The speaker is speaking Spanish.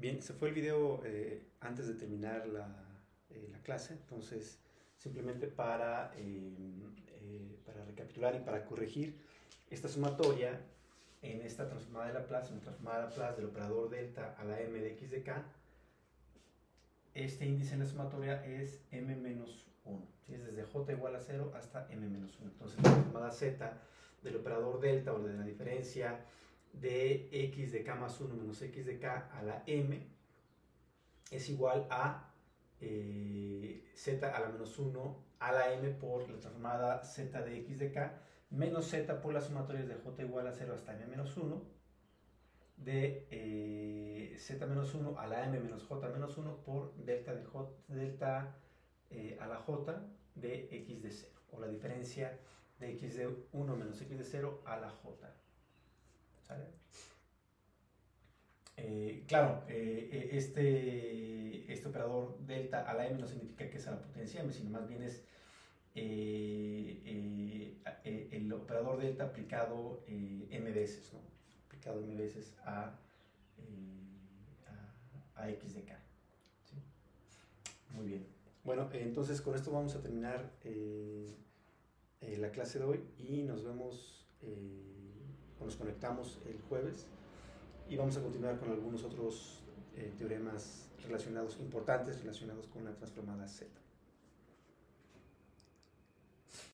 Bien, se fue el video antes de terminar la clase, entonces simplemente para recapitular y para corregir esta sumatoria en esta transformada de Laplace, en la transformada de Laplace del operador delta a la m de x de k, este índice en la sumatoria es m menos 1, ¿sí? Es desde j igual a 0 hasta m menos 1. Entonces la transformada z del operador delta o de la diferencia de x de k más 1 menos x de k a la m es igual a z a la menos 1 a la m por la transformada z de x de k menos z por las sumatorias de j igual a 0 hasta m menos 1 de z menos 1 a la m menos j menos 1 por delta, delta a la j de x de 0, o la diferencia de x de 1 menos x de 0 a la j. ¿Sale? Claro, este operador delta a la m no significa que es a la potencia m, sino más bien es el operador delta aplicado m veces, ¿no? Aplicado m veces a x de k. ¿Sí? Muy bien. Bueno, entonces con esto vamos a terminar la clase de hoy y nos vemos, o nos conectamos el jueves y vamos a continuar con algunos otros teoremas relacionados, importantes, relacionados con la transformada Z.